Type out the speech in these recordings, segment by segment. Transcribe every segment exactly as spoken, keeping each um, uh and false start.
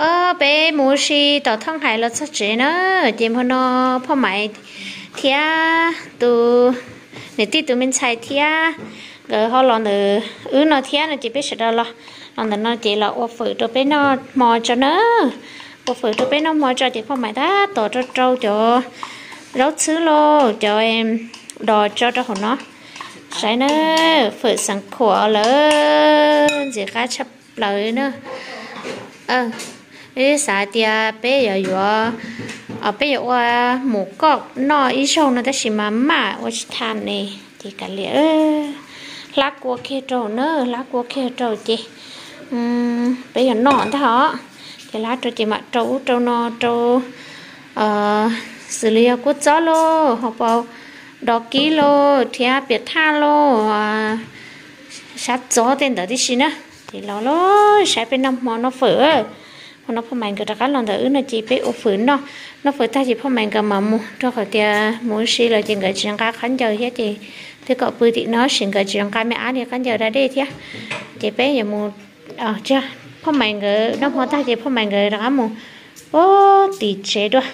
ờ bé mua xì tao thằng hải là sao chế nữa chị mà nó phô mày thia từ để tí tụi mình xài thia rồi họ làm được ứ nó thia nó chỉ biết sẽ đâu lo làm được nó chỉ là ô phử cho bé nó mò cho nó ô phử cho bé nó mò cho chị phô mày đó tổ cho trâu cho rau xứ lô cho em đò cho cho họ nó sai nữa phử sẵn khổ lớn gì cá chập lời nữa ờ cái xã tia bé giờ vừa ở bé giờ qua một cọc nó ít sâu nó ta chỉ mà mà ở tham này thì cả lẽ lá cua kia trâu nữa lá cua kia trâu chị bây giờ nọ thế hả thì lá trâu chị mà trâu trâu nó trâu xử lý cốt gió lô hoặc bao đo ký lô thì biệt tha lô sát gió tên đó đi xin á thì nó nó sẽ bên năm món nó phở nó phong mạnh cái đó lần thứ nó chỉ biết ốp phở nó nó phở ta chỉ phong mạnh cái mà mua cho khỏi tiền mua xí là chỉ cái chuyện cá khán giờ hết thì thì cậu bự thì nó xin cái chuyện cá mẹ ăn thì khán giờ ra đây thế chỉ biết giờ mua à chưa phong mạnh cái nó phong ta chỉ phong mạnh cái đó mua ô tỷ chế đó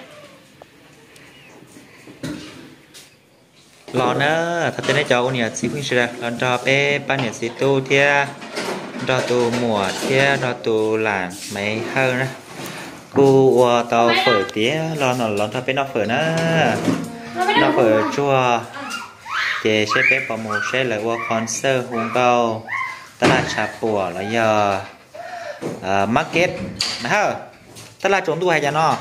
lò nữa thật tên cho con nhà xí khuyên ra lần cho bé ban nhà xí tu thia cho tu mùa thia cho tu làm mấy hơn nữa cô tàu phở tía lo nó lo cho bé nó phở nữa nó phở chua chế sẽ bé bỏ mù sẽ là qua concert hùng cao ta là chạp của là giờ market hả ta là trốn tu hay chả nó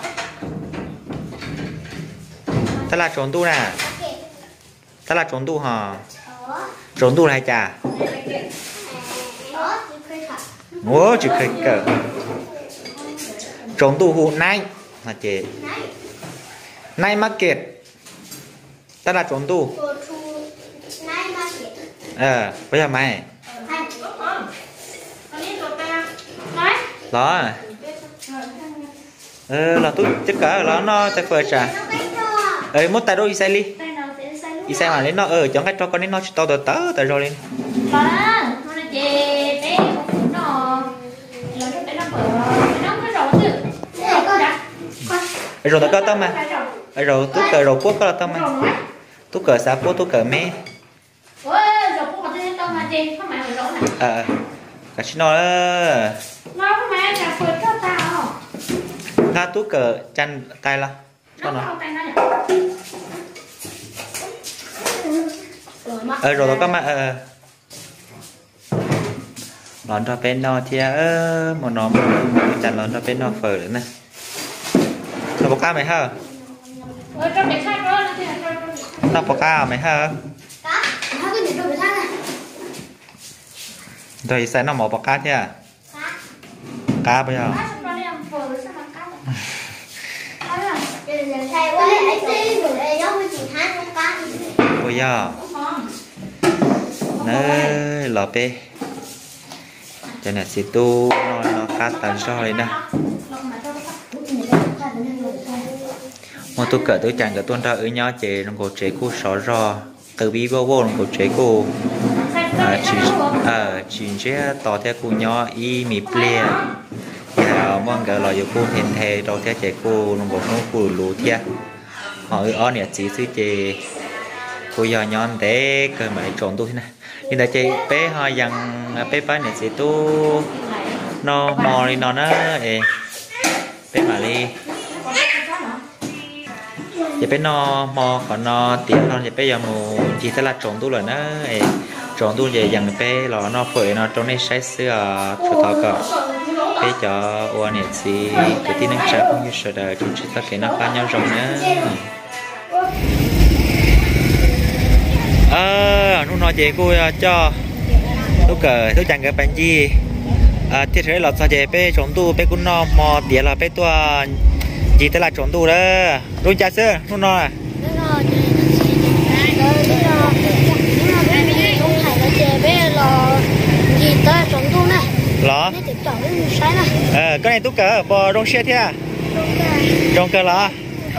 ta là trốn tu nè ta là trốn tu hả trốn tu hay chả ngố chỉ khơi cỡ trốn tu hụ nay là chế nay market ta là trốn tu ờ bây giờ mày đó ờ là tôi chắc cả là nó chắc phải trả ấy một tay đôi xe đi đi xe mà lên nó ở chọn cách cho con đến nó to tớ tớ tớ rồi lên rồi tớ có tâm mà rồi tú cờ rồi quốc có tâm mà tú cờ xã phố tú cờ mẹ ờ cả xin nó ra tú cờ chăn tay là cho nó ờ rồi có mà ờ lon cho bên nó thì ơ một nó chặt lon cho bên nó phở nữa nè nó bọc cá mày hả nó bọc cá mày hả rồi sẽ nó mỏ bọc cá thế à cá bây giờ bây giờ nơi lò bê cho nên sẽ tu nó nó khá tàn rồi nè một tu cỡ tôi chẳng cỡ tuân ra ở nhau chế nó có chế cô sỏ rò từ bi vô vô nó có chế cô chỉ à chỉ chế tỏ theo cô nhau y mì ple và mong cỡ là cô hiện thể tỏ theo chế cô nó có nó cô lú theo họ ở nhà chỉ thứ chế cô giờ nhon để cơ mà trộn tôi thế này nhưng tại chị bé hơi dần bé bé này sẽ tu nó mò đi nó nó bé mà đi chị bé nó mò còn nó tiền hơn chị bé giờ mù chỉ là trộn tu rồi nó trộn tu về dần bé là nó phơi nó trong này sai sữa cho tao cả bé cho uo này thì cái tin năng trả cũng như sợ đời chúng ta cái nó phá nhau rộng nữa ờ nó nói chị cô cho tôi cờ tôi chẳng cái bạn gì à thiết thế là sao chị bé trốn tu bé cũng nó mò tiền là bé tua gì thế là trốn tu đó tôi trả sữa nó nói lọ ờ cái này tôi cờ bò rong xe thế à rong cờ lọ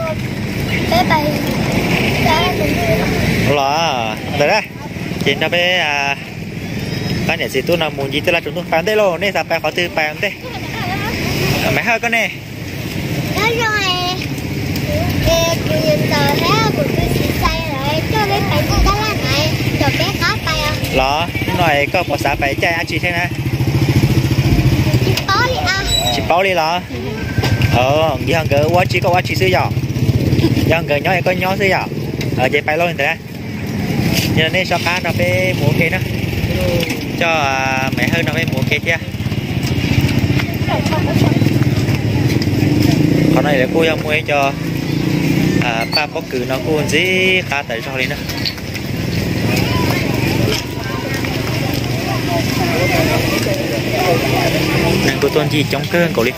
lọ đấy đấy trên đó bé à cái này thì tôi làm muốn gì tôi là chúng tôi phán đây luôn nên là phải khó từ phán đây mày hơi con nè đó rồi cái nhìn tờ thế của tôi chỉ say rồi cho đến phải đi đó là này cho bé có tay à lọ nói có một xã phải chơi ăn chị thế này chỉ bó đi à chị bao đi lọ ờ gì hơn cỡ quá chỉ có quá chỉ xứ dọ gì hơn cỡ nhỏ có nhỏ xứ dọ ở vậy phải luôn thế cho nên sao cá nó phải mua kia đó cho mẹ hơn nó phải mua kia chứ còn này là cô em mua cho à ba bóc cử nó cô gì khá tại sao đi nữa nên cô tuân gì trong cơn cổ đi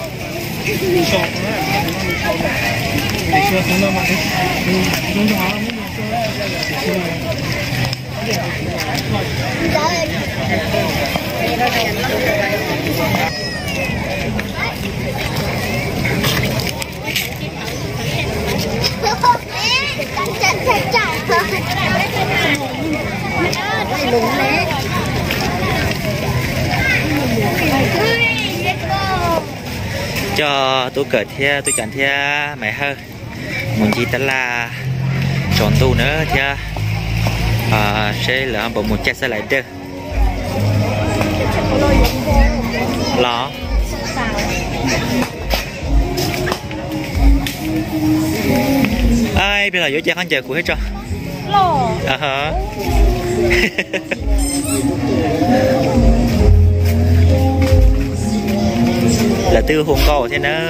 cho tôi cởi theo tôi chọn theo mẹ hơn muốn gì ta là chọn tu nữa theo à, sẽ là bộ một chiếc xe lại được lọ ai bây giờ vô chơi con chơi của hết cho à hả là tư hồn cầu thế nữa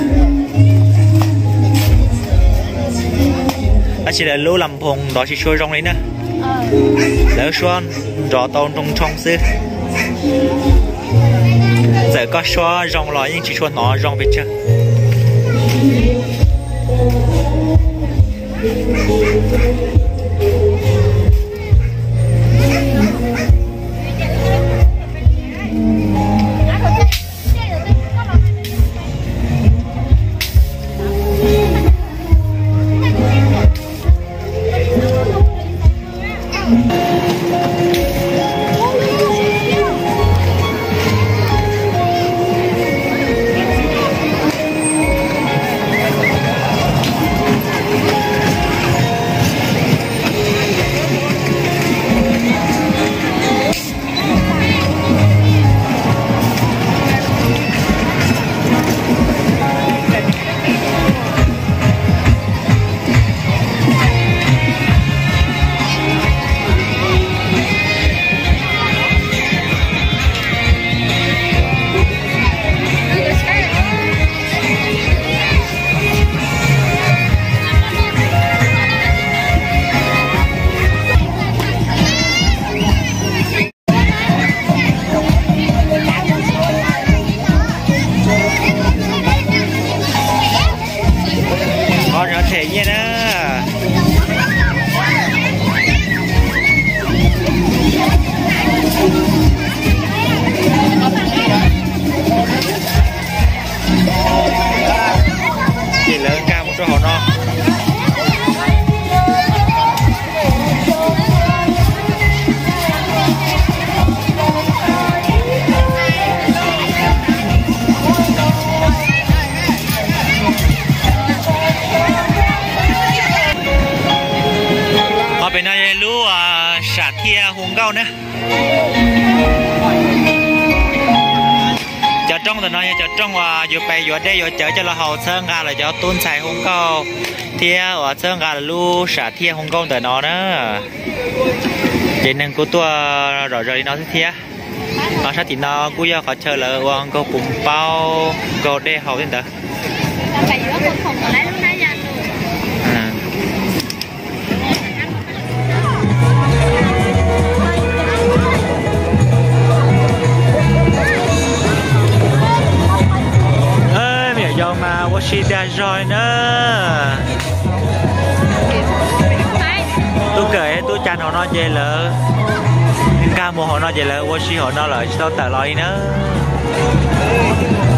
nó chỉ là lúa làm hồn đó chỉ xuôi rong đấy nữa lỡ xuân rõ tàu trong trong xứ giờ có xóa rong lại nhưng chỉ xuôi nó rong về chưa thể nha đó chị lớn cao một số họ non bên này lúa xả thia hùng cao nữa chợ trong thì nói chợ trong và vừa bay vừa đây vừa chợ cho là hậu sơn gà là cho tôn xài hùng cao thia ở sơn gà là lúa xả thia hùng cao từ nó nữa cho nên cô tua rồi rồi nó thia nó sẽ thì nó cũng giờ họ chờ là uống câu bún bao câu đê hậu đến đó giờ mà Washington rồi nữa tôi kể tôi chăn họ nói về là ca mùa họ nói về là Washington họ nói là sao tại loại nữa